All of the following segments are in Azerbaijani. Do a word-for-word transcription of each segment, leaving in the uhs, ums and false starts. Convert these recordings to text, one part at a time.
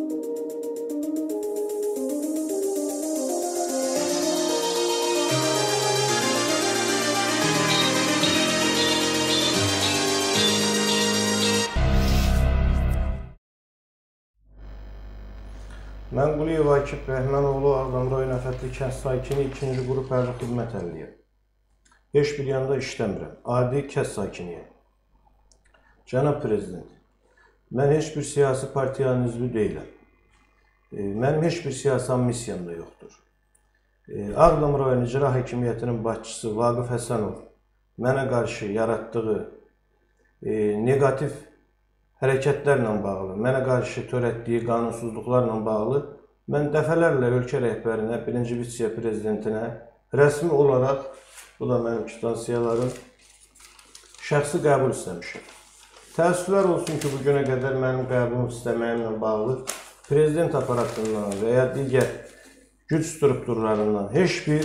Mən Quliyev Akif Rəhmənoğlu, Ağdam rayon Əfətli kənd sakini ikinci qrup hərbi xidmət əliyəm. Heç bir yanda işləmirəm. Adi kənd sakiniyəm. Cənab Prezident, mən heç bir siyasi partiyanın üzvü deyiləm. Mənim heç bir siyasi missiyam da yoxdur. Ağdam rayon İcra Hakimiyyətinin başçısı Vaqif Həsənov mənə qarşı yaratdığı negativ hərəkətlərlə bağlı, mənə qarşı törətdiyi qanunsuzluqlarla bağlı mən dəfələrlə ölkə rəhbərinə, birinci vitse-prezidentinə rəsmi olaraq, bu da mənim kvitansiyalarım, şəxsi qəbul istəmişəm. Təəssüflər olsun ki, bu günə qədər mənim qəbul istəməyimlə bağlı prezident aparatından və ya digər güc strukturlarından heç bir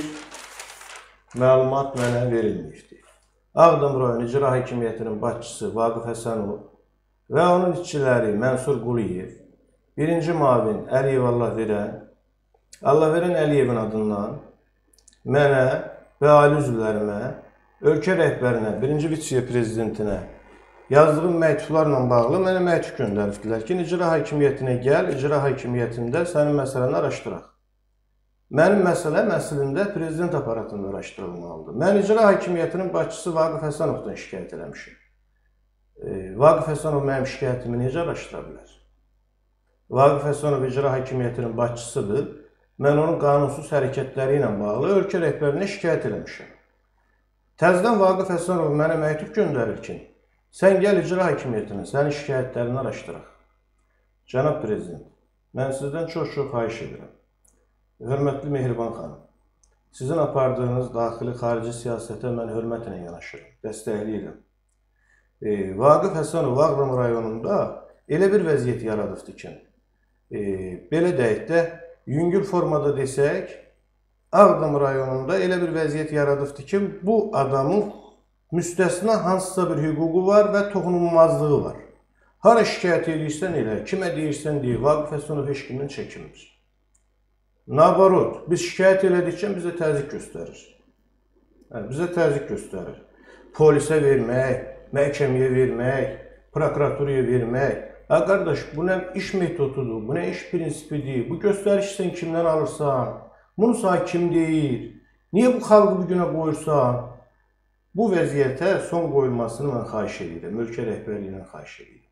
məlumat mənə verilməyibdir. Ağdam rayon İcra Hakimiyyətinin başçısı Vaqif Həsənov və onun işçiləri Mənsur Quliyev, birinci mavin Əliyev Allahverən, Allahverən Əliyevin adından mənə və ali üzvlərimə, ölkə rəhbərinə, birinci vitse-prezidentinə yazdığım məktublarla bağlı mənə məktub göndəribdilər ki, İcra Hakimiyyətinə gəl, İcra Hakimiyyətində sənin məsələni araşdıraq. Mənim məsələm əslində prezident aparatında araşdırılmalıdır. Mən İcra Hakimiyyətinin başçısı Vaqif Həsənovdan şikayət eləmişim. Vaqif Həsənov mənim şikayətimi necə araşdıra bilər? Vaqif Həsənov İcra Hakimiyyətinin başçısıdır. Mən onun qanunsuz hərəkətləri ilə bağlı ölkə rəhbərinə şikayət eləmişəm. Təzədən Vaqif Həsənov mənə məktub göndərir ki, sən gəl İcra Hakimiyyətinə, sənin şikayətlərini araşdıraq. Cənab Prezident, mən sizdən çox-çox xahiş edirəm. Hörmətli Mehriban xanım, sizin apardığınız daxili-xarici siyasətə mən hörmətlə yanaşırım, dəstəkləyirəm. Vaqif Həsənov Ağdam rayonunda elə bir vəziyyət yaradıbdır ki, belə deyək də, yüngül formada desək, Ağdam rayonunda elə bir vəziyyət yaradıbdır ki, bu adamın müstəsna hansısa bir hüququ var və toxunulmazlığı var. Hara şikayət edirsən elə, kimə deyirsən deyir, Vaqif Həsənov heç kimdən çəkinmir. Nabarot, biz şikayət elədikcə bizə təzyiq göstərir. Bizə təzyiq göstərir. Polisə vermək, məhkəməyə vermək, prokuraturaya vermək. Ha, qardaş, bu nə iş metodudur, bu nə iş prinsipidir, bu göstəriş sən kimdən alırsan, bunu sana kim deyir, niyə bu xalqı bu günə qoyursan? Bu vəziyyətə son qoyulmasını mən xahiş edirəm, ölkə rəhbərliyindən xahiş edirəm.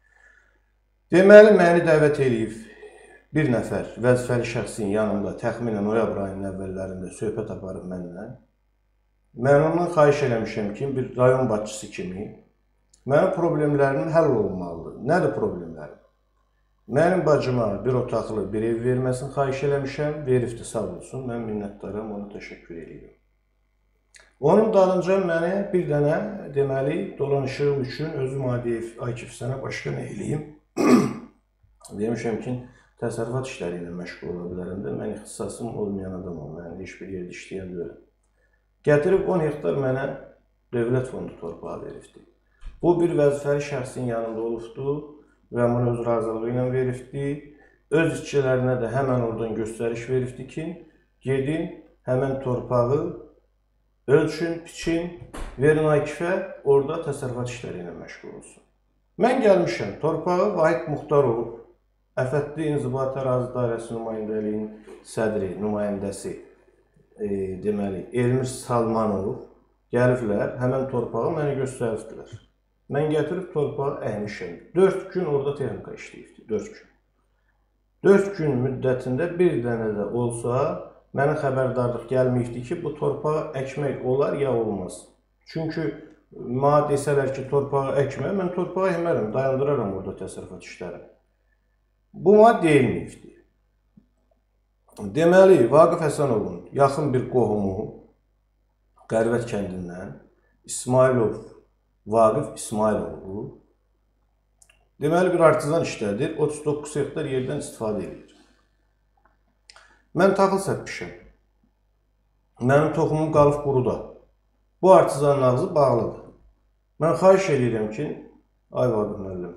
Deməli, məni dəvət edib bir nəfər vəzifəli şəxsin yanımda təxminən noyabr ayının əvvəllərində söhbət aparıb mənimlə. Mən ondan xahiş eləmişəm ki, bir rayon başçısı kimi mənim problemlərim həll olmalıdır. Nədir problemlərim? Mənim bacıma bir otaqlı bir ev verməsini xahiş eləmişəm, veribdir, sağ olsun, mən minnətdaram, ona təşəkkür edirəm. Onun dalınca mənə bir dənə, deməli, dolanışığım üçün özüm Akif sənə başqa nə eləyim? Demişəm ki, təsərrüfat işləri ilə məşğul ola bilərəm də, mən ixtisasım olmayan adamım, mən heç bir yerdə işləyən deyiləm. Gətirib on hektar mənə dövlət fondu torpağı veribdir. Bu bir vəzifəli şəxsin yanında olubdur və bunu öz razılığı ilə veribdir. Öz işçilərinə də həmən oradan göstəriş veribdir ki, gedin həmən torpağı ölçün, piçin, verin Akifə, orada təsərrüfat işləri ilə məşğul olsun. Mən gəlmişəm, torpağı Vahid Muxtarov, Əfətli İnzibati Ərazi Dairəsi nümayəndəliyinin sədri, nümayəndəsi, E, deməli, Elmir Salmanov gəliblər, həmən torpağı mənə göstəribdilər. Mən gətirib torpağı əymişəm. Dörd gün orada texnika işləyibdir, dörd gün. Dörd gün müddətində bir dənə də olsa, mənə xəbərdarlıq gəlməyibdir ki, bu torpağı əkmək olar ya olmaz. Çünki mənə desələr ki, torpağı əkmə, mən torpağı əkmərəm, dayandıraram orada təsərrüfat işləri. Bu mənə deyilməyibdir. Deməli, Vaqif Həsənovun yaxın bir qohumu Qərvət kəndindən İsmailov, Vaqif İsmailovu deməli bir artizan işlədir, otuz doqquz hektar yerdən istifadə edir. Mən taxıl səpmişəm. Mənim toxumum qalıb quruda. Bu artizanın ağzı bağlıdır. Mən xahiş edirəm ki, ay Vaqif müəllim,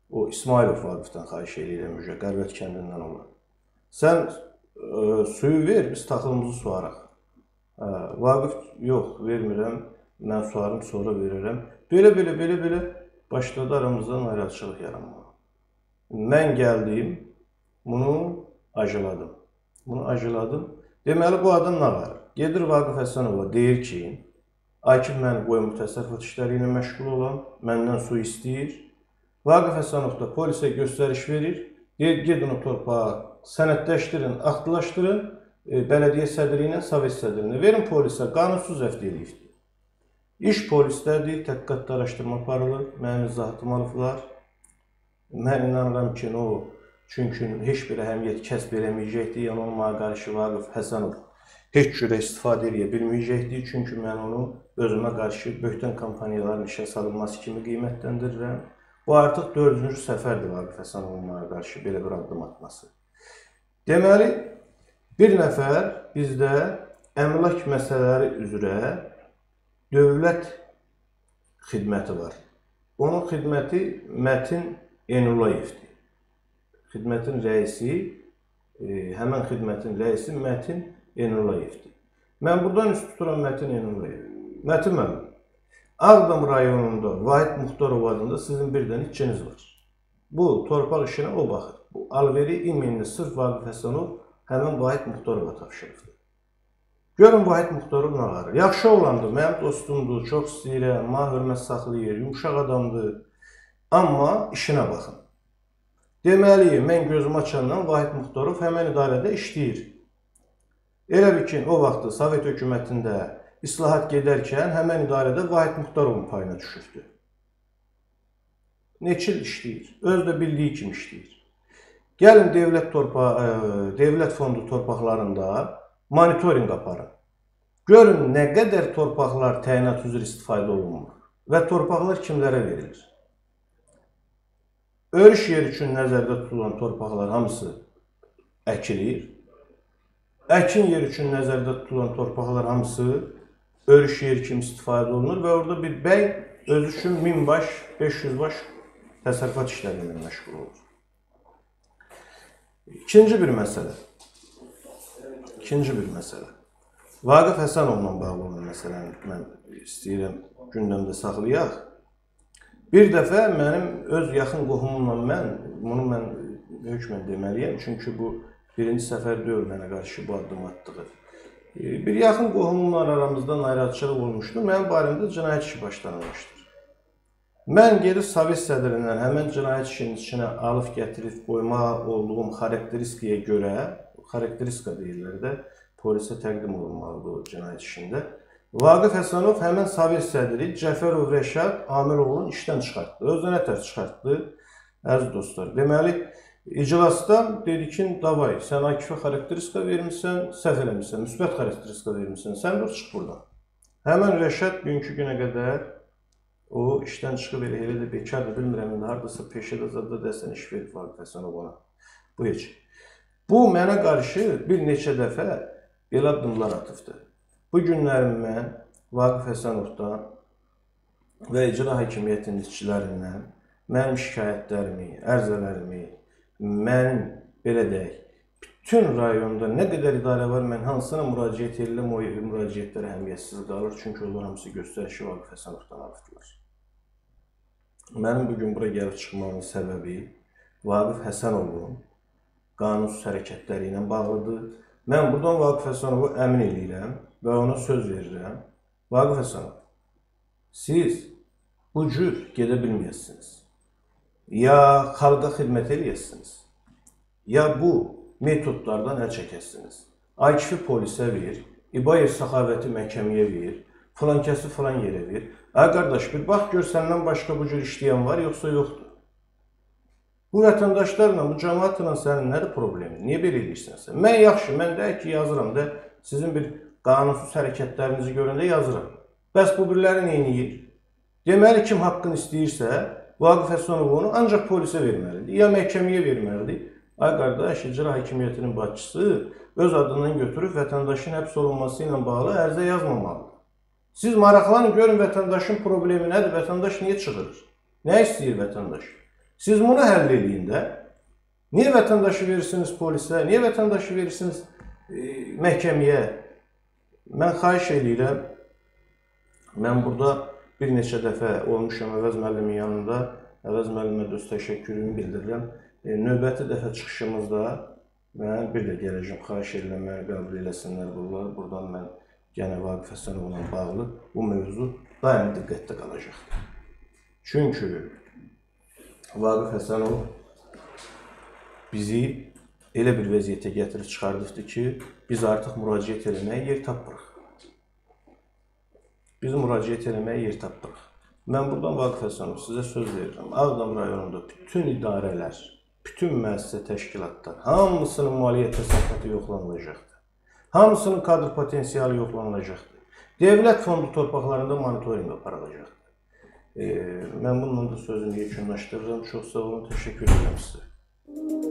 O İsmailov Vaqifdən xahiş edirəm, Qərvət kəndindən olan. Sən ə, suyu ver, biz taxılımızı suaraq. Ə, Vaqif, yox, vermirəm, mən suarım, sonra verirəm. Belə, belə, belə, belə başladı aramızdan ayrıcılıq yaranmağa. Mən gəldim, bunu acıladım. Bunu acıladım. Deməli, bu adam nə var? Gedir Vaqif Həsənova, deyir ki, Akif məni qoyun təsərrüfat işləri ilə məşğul olan, məndən su istəyir. Vaqif Həsənov da polisə göstəriş verir. Deyir, gedin o torpağı sənədləşdirin, aktlaşdırın, e, bələdiyyə sədri ilə Sovet sədrinə. Verin polisə, qanunsuz zəft edilibdir. İş polislərdir, təhqiqatda araşdırma aparılır, mənim izahatımı alıblar. Mən inanıram ki, o, çünki heç bir əhəmiyyət kəsb eləməyəcəkdir, yəni onunla qarşı Vaqif Həsənov heç cürə istifadə edə bilməyəcəkdir, çünki mən onu özümə qarşı böhtən kampaniyaların işə salınması kimi qiymətləndirirəm. Bu artıq dördüncü səfərdir Vaqif Həsənov'a qarşı belə bir addım atması. Deməli, bir nəfər bizdə əmlak məsələləri üzrə dövlət xidməti var. Onun xidməti Mətin Enulayevdir. Xidmətin rəisi, e, həmən xidmətin rəisi Mətin Enulayevdir. Mən buradan üst tuturam Mətin Enulayev. Mətin müəllim, Ağdam rayonunda Vahid Muxtarov adında sizin bir dənə içiniz var. Bu torpaq işinə o baxır. Bu alveri imenini sırf Vaqif Həsənov həmən Vahid Muxtarova tapşırıbdır. Görün Vahid Muxtarov nə var? Yaxşı olandır, mənim dostumdur, çox istəyirəm, mənə hörmət saxlayır, yumuşaq adamdır. Amma işinə baxın. Deməli, mən gözüm açandan Vahid Muxtarov həmən idarədə işləyir. Elə bir ki, o vaxtı Sovet hökumətində İslahat gedərkən həmən idarədə Vahid Muxtarovun payına düşürdü. Neçə il işləyir? Öz də bildiyi kimi işləyir. Gəlin dövlət, torpa, ə, dövlət fondu torpaqlarında monitorinq aparın. Görün nə qədər torpaqlar təyinat üzrə istifadə olunmur və torpaqlar kimlərə verilir? Örüş yeri üçün nəzərdə tutulan torpaqlar hamısı əkilir. Əkin yeri üçün nəzərdə tutulan torpaqlar hamısı örüş yeri kimi istifadə olunur və orada bir bəy özü üçün min baş, beş yüz baş təsərrüfat işləri ilə məşğul olur. İkinci bir məsələ. İkinci bir məsələ. Vaqif Həsənovla bağlı olan məsələni mən istəyirəm gündəmdə saxlayaq. Bir dəfə mənim öz yaxın qohumumla mən, bunu mən hökmən deməliyəm, çünki bu birinci səfər deyil mənə qarşı bu addım atdığı. Bir yaxın qohumumla aramızdan ayrıcılıq olmuşdu, mənim barəmdə cinayət işi başlanmışdır. Mən gedib Sovet sədrindən həmən cinayət işinin içinə alıb gətirib qoyma olduğum xarakteristikaya görə, xarakteristika deyirlər də, polisə təqdim olunmalıdır o cinayət işində. Vaqif Həsənov həmən Sovet sədri Cəfərov Rəşad Amiroğlu'nun işdən çıxartdı. Özünə nətər çıxartdı, əziz dostlar. Deməli, iclasdan dedi ki, davay, sən Akifə xarakteristika vermişsən, səhv eləmişsən, müsbət xarakteristika vermişsən, sən dur, çıx buradan. Həmən Rəşad günkü günə qədər o işdən çıxıb elə elə də bekardır, bilmirəm, haradasa peşədə zadda dəsən iş verib Vaqif Həsənov ona. Bu heç. Bu mənə qarşı bir neçə dəfə belə addımlar atıbdır. Bu günlərim mən Vaqif Həsənovdan və icra hakimiyyətinin işçilərindən mənim şikayətlərimi, ərzələrimi, mənim belə deyək, bütün rayonda nə qədər idarə var, mən hansına müraciət edirəm, o müraciətlər əhəmiyyətsiz qalır, çünki onlar hamısı göstərişi Vaqif Həsənovdan alıbdılar. Mənim bugün bura gəlib çıxmamın səbəbi Vaqif Həsənovun qanunsuz hərəkətləri ilə bağlıdır. Mən buradan Vaqif Həsənovu əmin edirəm və ona söz verirəm. Vaqif Həsənov, siz bu cür gedə bilməyəsiniz. Ya xalqa xidmət eləyəsiniz, ya bu metodlardan əl çəkəsiniz. Akifi polisə ver, İbayev Səxavəti məhkəməyə ver, filan kəsi filan yerə ver. Ay qardaş, bir bax gör səndən başqa bu cür işləyən var, yoxsa yoxdur. Bu vətəndaşlarla, bu cəmaatla sənin nədir problemi? Niyə belə edirsən sən? Mən yaxşı, mən də ki, yazıram da, sizin bir qanunsuz hərəkətlərinizi görəndə yazıram. Bəs bu biriləri neyniyir? Deməli, kim haqqını istəyirsə, Vaqif Həsənov onu ancaq polisə verməlidir, ya məhkəməyə verməlidir. Ay qardaş, icra hakimiyyətinin başçısı öz adından götürüb vətəndaşın həbs olunması ilə bağlı ərizə yazmamalıdır. Siz maraqlanın, görün vətəndaşın problemi nədir, vətəndaş niyə çığırır? Nə istəyir vətəndaş? Siz bunu həll eləyin də. Niyə vətəndaşı verirsiniz polisə? Niyə vətəndaşı verirsiniz e, məhkəməyə? Mən xahiş eləyirəm. Mən burada bir neçə dəfə olmuşam Əvəz müəllimin yanında. Əvəz müəllimə də öz təşəkkürümü bildirirəm. E, növbəti dəfə çıxışımızda mən bir də gələcəm, xahiş edirəm, məni qəbul eləsinlər bunlar. Buradan mən yenə Vaqif Həsənovla bağlı bu mövzu daim diqqətdə qalacaqdır. Çünki Vaqif Həsənov bizi elə bir vəziyyətə gətirib çıxardıqdır ki, biz artıq müraciət eləməyə yer tapmırıq. Biz müraciət eləməyə yer tapmırıq. Mən buradan Vaqif Həsənov sizə söz verirəm. Ağdam rayonunda bütün idarələr, bütün müəssisə təşkilatlar, hamısının maliyyə təsərrüfatı yoxlanılacaqdır. Hamısının kadr potensialı yoxlanılacaqdır. Dövlət fondu torpaqlarında monitorinq aparılacaqdır. E, mən bununla da sözümü yekunlaşdırıram. Çox sağ olun, təşəkkür edirəm sizə.